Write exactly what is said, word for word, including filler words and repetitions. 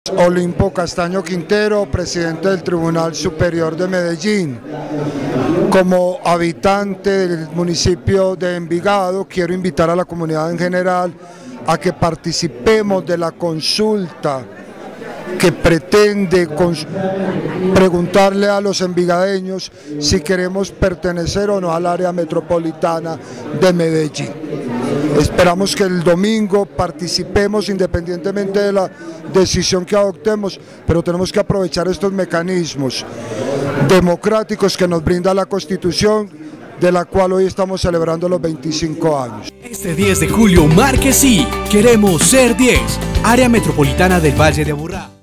Olimpo Castaño Quintero, presidente del Tribunal Superior de Medellín. Como habitante del municipio de Envigado, quiero invitar a la comunidad en general a que participemos de la consulta que pretende preguntarle a los envigadeños si queremos pertenecer o no al área metropolitana de Medellín. Esperamos que el domingo participemos independientemente de la decisión que adoptemos, pero tenemos que aprovechar estos mecanismos democráticos que nos brinda la Constitución, de la cual hoy estamos celebrando los veinticinco años. Este diez de julio marque sí, queremos ser diez, Área Metropolitana del Valle de Aburrá.